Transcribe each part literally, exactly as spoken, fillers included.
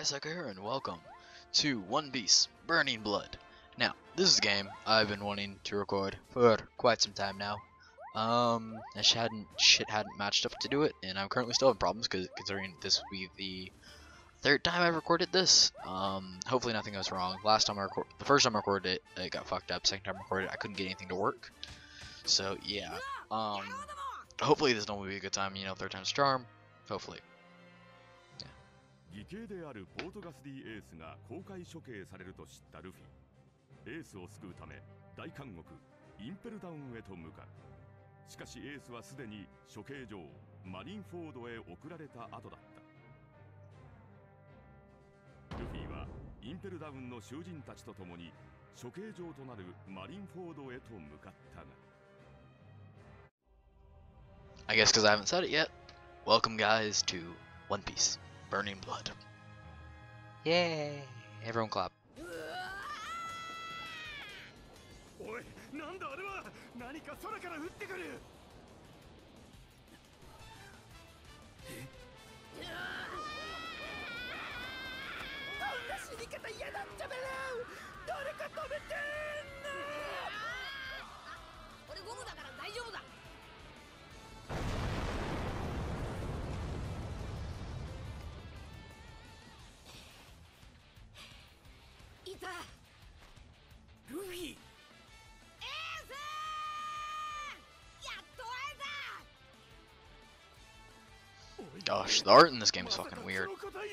Isaac here, and welcome to One Piece Burning Blood. Now, this is a game I've been wanting to record for quite some time now. Um, and shit hadn't, shit hadn't matched up to do it, and I'm currently still having problems, cause, considering this will be the third time I've recorded this. Um, hopefully nothing goes wrong. Last time I recorded, the first time I recorded it, it got fucked up. Second time I recorded it, I couldn't get anything to work. So, yeah. Um, hopefully this will be a good time, you know, third time's a charm. Hopefully. 義兄であるポートガスディエースが公開処刑されると知ったルフィ。エースを救うため大監獄インペルダウンへと向かう。しかしエースはすでに処刑場マリンフォードへ送られた後だった。ルフィはインペルダウンの囚人たちと共に処刑場となるマリンフォードへと向かったが。 I guess because I haven't said it yet. Welcome guys to One Piece Burning Blood. Yay! Everyone clap. おい、なんだあれは。何か空から降ってくる。え？こんな死に方嫌だっちゃべろ。誰か止めてーんな。俺ゴムだから大丈夫だ。 ルフィ。エース。やっと会えた。 Gosh, the art in this game is fucking weird.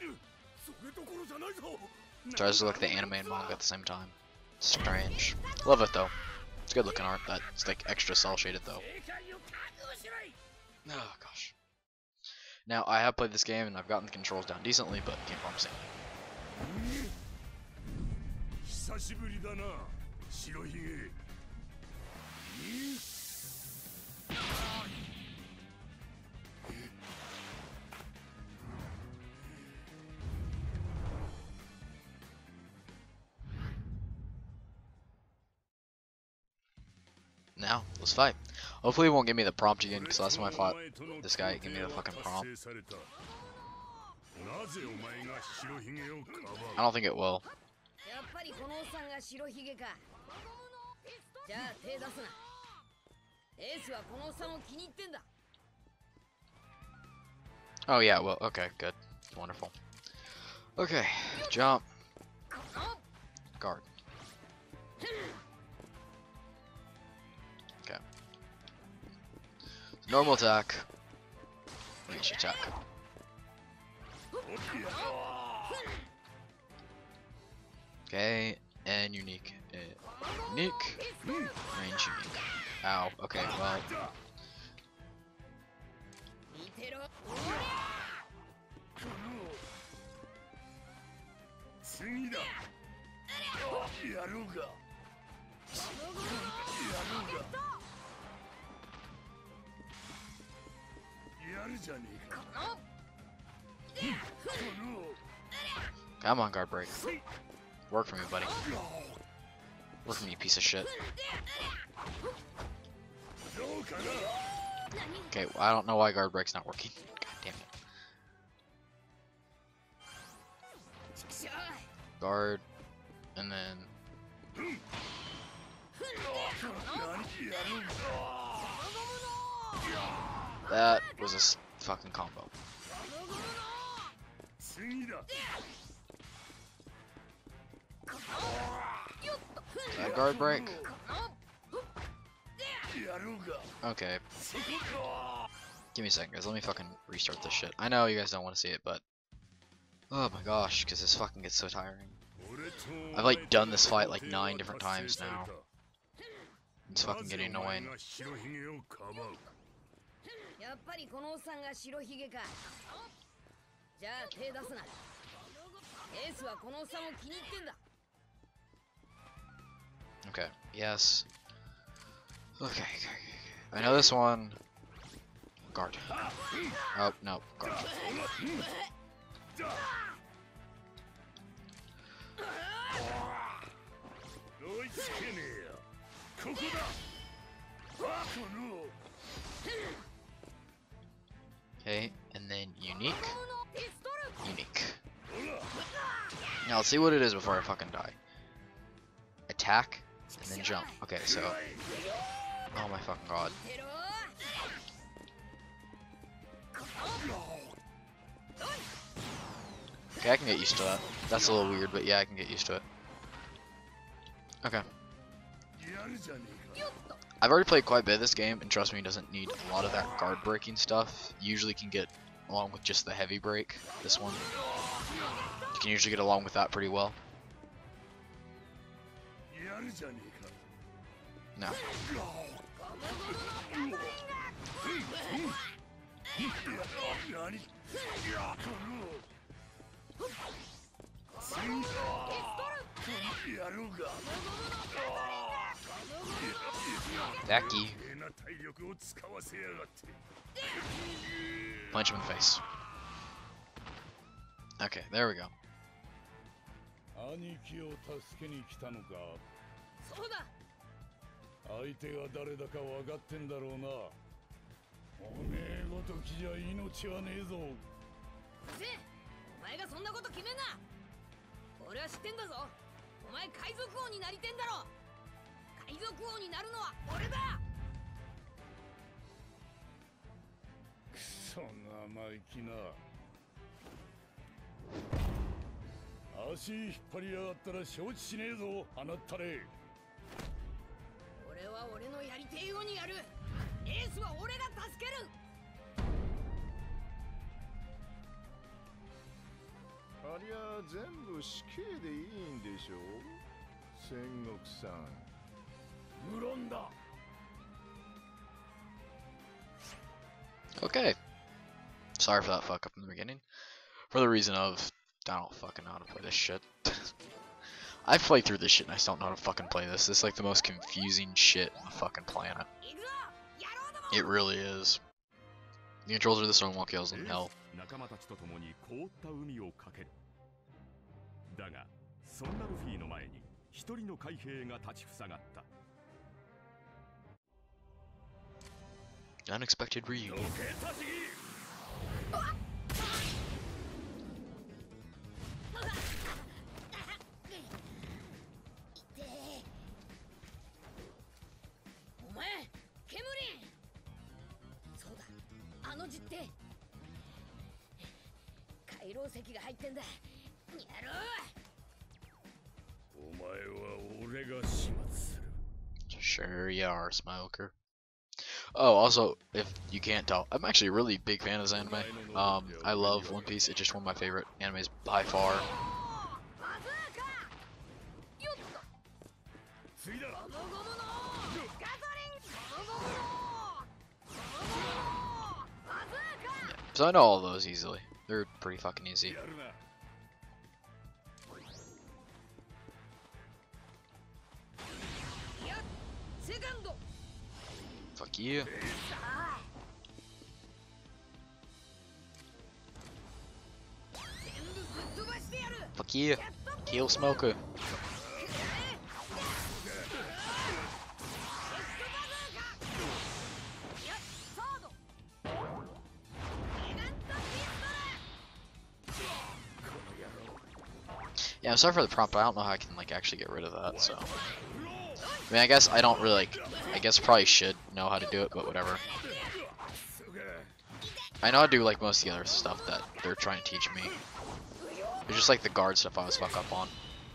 It tries to look like the anime and manga at the same time. Strange. Love it though. It's good looking art. That it's like extra cell shaded though. Oh gosh. Now I have played this game and I've gotten the controls down decently, but can't promise anything. 久しぶりだな、白ひげ。 Now, let's fight. Hopefully it won't give me the prompt again, because last time I fought this guy, it gave me the fucking prompt. I don't think it will. やっぱりこのおっさんが白ひげか。じゃあ手出すな。エースはこのおっさんを気に入ってんだ。 Oh yeah, well, okay, good. Wonderful. Okay, jump. Guard. Okay. Normal attack. Range attack. Okay, and unique. Uh, unique. Range unique. Ow. Okay, well. Come on, guard break. Work for me, buddy. Work for me, you piece of shit. Okay, well, I don't know why guard break's not working. God damn it. Guard, and then... That was a s fucking combo. That guard break? Okay. Give me a second, guys. Let me fucking restart this shit. I know you guys don't want to see it, but... Oh my gosh, because this fucking gets so tiring. I've like done this fight like nine different times now. It's fucking getting annoying. Okay, yes. Okay, okay, okay. I know this one. Guard. Oh, no, guard. Okay, and then unique. Unique. Now let's see what it is before I fucking die. Attack and then jump. Okay, so oh my fucking god. Okay, I can get used to that. That's a little weird, but yeah, I can get used to it. Okay. I've already played quite a bit of this game, and trust me, it doesn't need a lot of that guard breaking stuff. You usually can get along with just the heavy break. This one, you can usually get along with that pretty well. No. Becky. Punch him in the face. Okay, there we go. 兄貴を助けに来たのか。 そうだ。 相手が誰だか分かってんだろうな。おめえごときじゃ命はねえぞ。 せ、お前がそんなこと決めんな。俺は知ってんだぞ。お前海賊王になりてんだろ。海賊王になるのは俺だ。 くそ生意気な。足引っ張りやがったら承知しねえぞ、あなったれ。 俺は俺のやりてえようにやる。エースは俺が助ける。 ありゃ全部死刑でいいんでしょう、戦国さん。 無論だ。 Okay. Sorry for that fuck up in the beginning. For the reason of I don't fucking know how to play this shit. I've played through this shit and I still don't know how to fucking play this. This is like the most confusing shit on the fucking planet. It really is. The controls are the Stonewall kills in hell. 仲間たちと共に凍った海を駆ける。だが、そんなルフィの前に一人の海兵が立ちふさがった。 Unexpected reunion. Sure you are, Smoker. Oh, also, if you can't tell, I'm actually a really big fan of this anime. Um, I love One Piece. It's just one of my favorite animes by far. So I know all those easily. They're pretty fucking easy. Fuck you. Fuck you. Kill Smoker. Yeah, I'm sorry for the prompt, but I don't know how I can like actually get rid of that, so. I mean, I guess I don't really like, I guess I probably should know how to do it, but whatever. I know how to do like most of the other stuff that they're trying to teach me. It's just like the guard stuff I was fuck up on.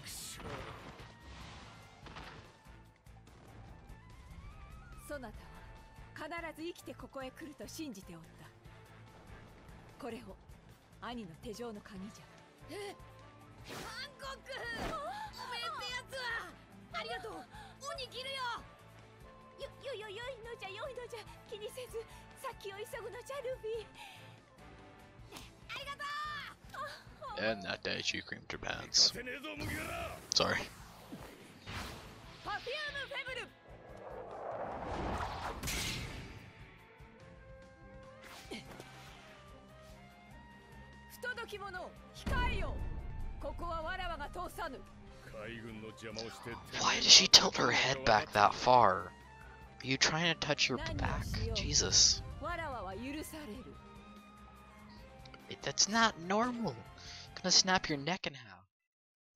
そなたは必ず生きてここへ来ると信じておった。これを兄の手錠の鍵じゃ。 え、韓国、おめえってやつはありがとう。鬼切るよ。 よよよよいのじゃよいのじゃ。気にせず先を急ぐのじゃルビー。 ありがとう。 And that day she creamed her pants. Sorry. パフュームフェブル。不届き者、控えよ。ここはわらわが通さぬ。 Why did she tilt her head back that far? Are you trying to touch your back? Jesus. That's not normal. Gonna snap your neck in half.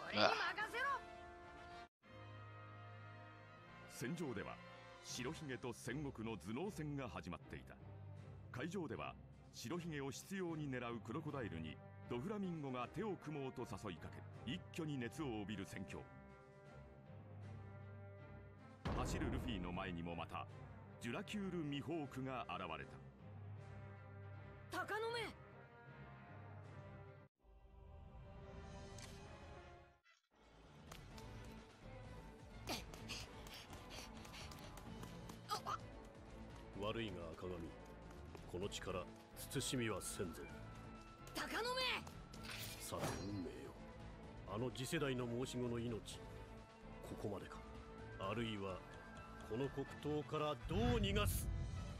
俺に任せろ。 戦場では白ひげと戦国の頭脳戦が始まっていた。会場では白ひげを執拗に狙うクロコダイルにドフラミンゴが手を組もうと誘いかけ、一挙に熱を帯びる戦況。走るルフィの前にもまたジュラキュール・ミホークが現れた。 鷹の目。 悪いが赤髪、この力慎みはせんぞ。 鷹の目。 さて運命よ、あの次世代の申し子の命、ここまでか、あるいはこの黒刀からどう逃がす。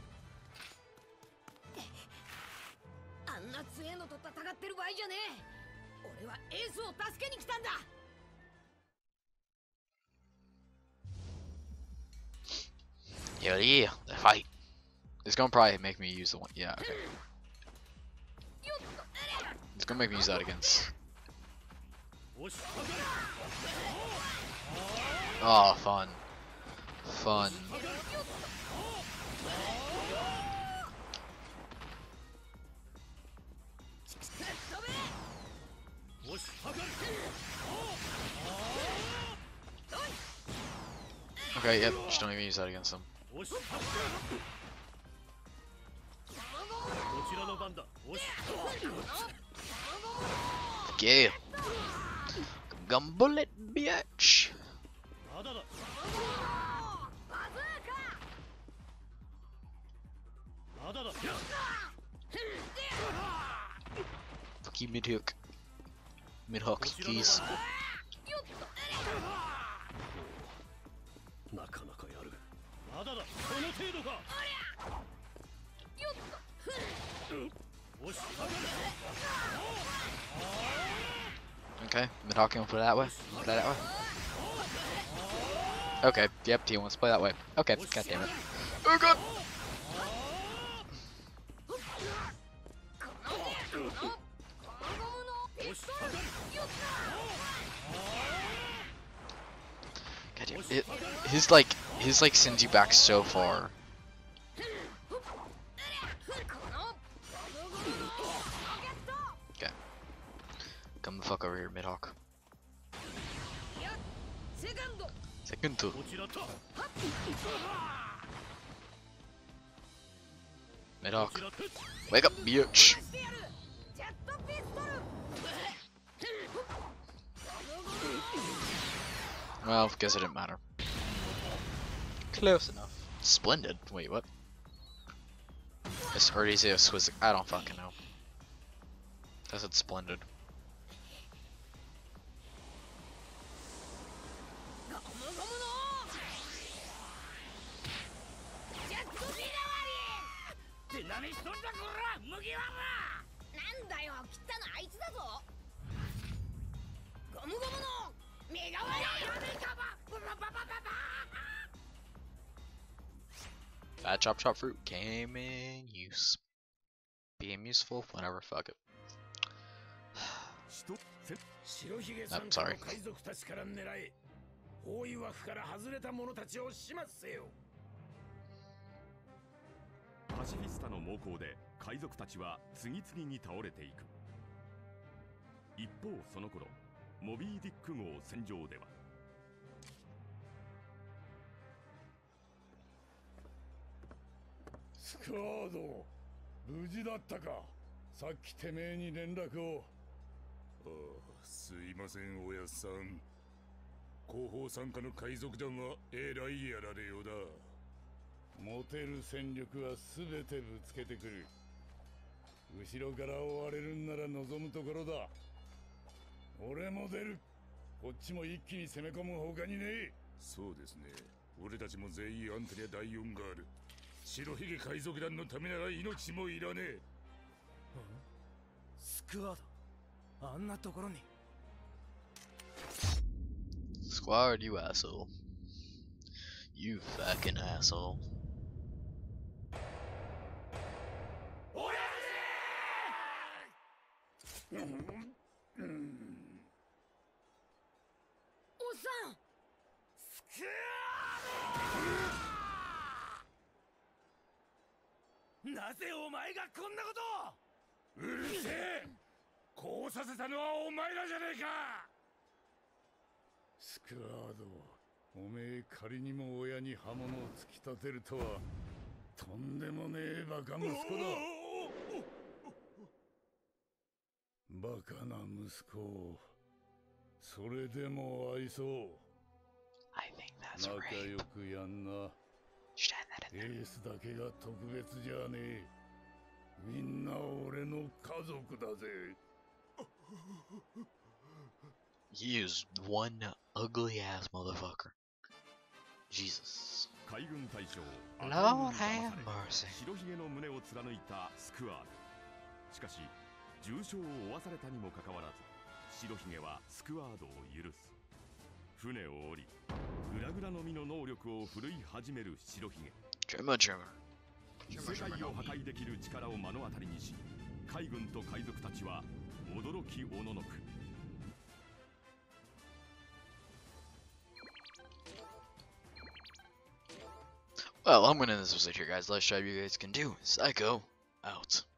あんな強えのと戦ってる場合じゃねえ。俺はエースを助けに来たんだ。 Yeah, yeah, the fight. It's gonna probably make me use the one. Yeah, okay. It's gonna make me use that against. Oh, fun. Fun. Okay, yep, just don't even use that against them. Yeah. Gumbullet, bitch. Fuck you, mid hook. Mid hook, keys. なかなかやる。まだだ、この程度か。 Okay, mid hook, you wanna play that way? Play that way? Okay, yep, T wants to play that way. Okay, god damn it. Oh god! God damn it. His like, his like sends you back so far. Okay. Come the fuck over here, Midhawk. Second two. Midhawk. Wake up, bitch! Well, guess it didn't matter. Close enough. Splendid. Wait, what? It's already say exquisite. I don't fucking know. I said splendid. That chop chop fruit came in use. Being useful whenever, fuck it. I'm sorry. パシフィスタの猛攻で海賊たちは次々に倒れていく。一方その頃、モビーディック号戦場ではスカード、無事だったか。さっきてめえに連絡を。 ああ、すいませんおやっさん。後方参加の海賊団はえらいやられようだ。 持てる戦力は全てぶつけてくる。後ろから追われるんなら望むところだ。俺も出る。こっちも一気に攻め込むほかにねえ。 そうですね。俺たちも全員アントニア第四ガール。白ひげ海賊団のためなら命もいらねえ。 スクワード、あんなところに。 Squad, you asshole. You fucking asshole. してお前がこんなことを。 うるせえ。こうさせたのはお前らじゃねえか。スクワード、おめえ仮にも親に刃物を突き立てるとはとんでもねえバカ息子だ。バカな息子をそれでも愛そう。 I think that's 仲 right. 良くやんな。 Should add that エ in there. ースだけが特別じゃねえ。みんな俺の家族だぜ。 He is one ugly ass motherfucker. Jesus. 海軍大将 Lord 赤 have 軍に騙され mercy. 白ひげの胸を貫いたスクワード。しかし重傷を負わされたにもかかわらず白ひげはスクワードを許す。船を降りグラグラの実の能力を振るい始める白ひげ。 Trimmer, trimmer. 世界を破壊できる力を目の当たりにし海軍と海賊たちは驚きおののく。 Well, I'm gonna end this episode here, guys. Let's try what you guys can do. Psycho out.